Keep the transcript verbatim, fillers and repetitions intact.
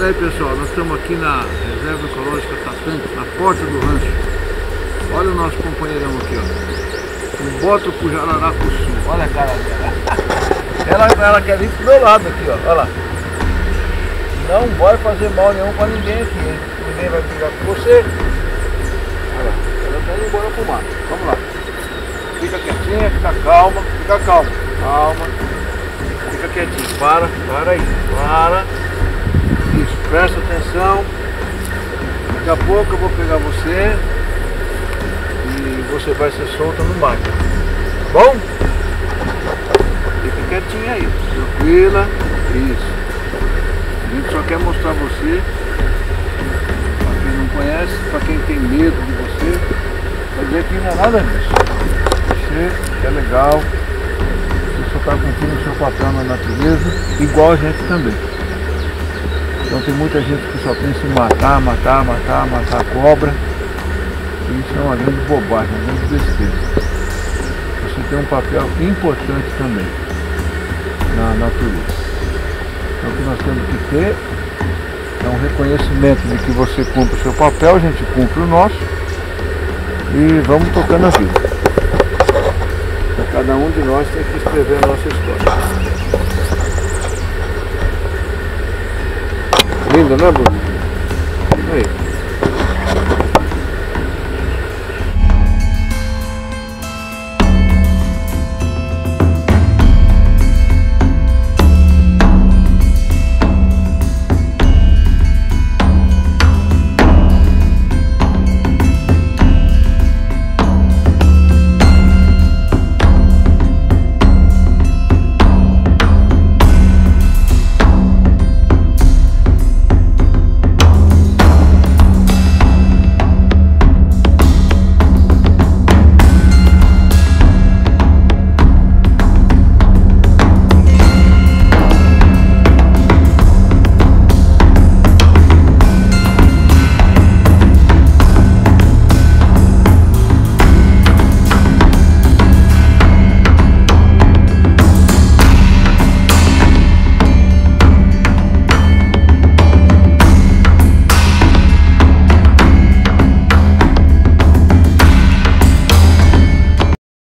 Olha aí, pessoal, nós estamos aqui na Reserva Ecológica Tatanque, na porta do rancho. Olha o nosso companheirão aqui, ó. Um boto pro Jararacuçu. Olha a cara dela. Ela, ela quer vir pro meu lado aqui, ó. Olha lá. Não vai fazer mal nenhum pra ninguém aqui, hein? Ninguém vai brigar com você. Olha lá. Ela tá indo embora pro mato. Vamos lá. Fica quietinha, fica calma, fica calma. Calma. Fica quietinho. Para, para aí. Para. Isso, presta atenção. Daqui a pouco eu vou pegar você e você vai ser solta no mato. Tá bom? Fica quietinha aí, tranquila. Isso. A gente só quer mostrar você, para quem não conhece, para quem tem medo de você, vai dizer que não é nada disso. Você é legal, você só está cumprindo o seu papel na natureza, igual a gente também. Então tem muita gente que só pensa em matar, matar, matar, matar a cobra. E isso é uma grande bobagem, uma grande besteira. Você tem um papel importante também na natureza. Então o que nós temos que ter é um reconhecimento de que você cumpre o seu papel, a gente cumpre o nosso e vamos tocando a vida. Então, cada um de nós tem que escrever a nossa história. Linda, né, Bruno? Aí.